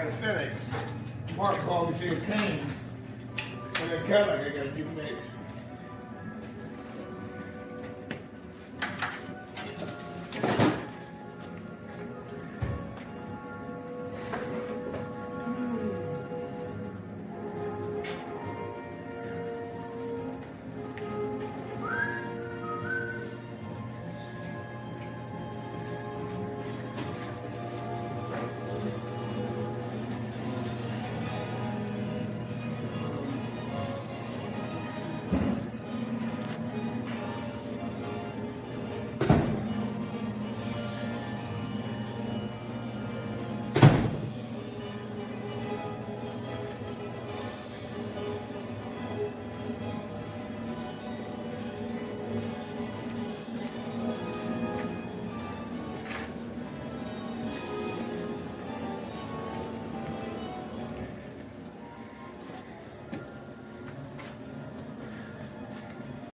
anesthetics. Mark called me, said, Kane, and then Cadillac, I got a new face.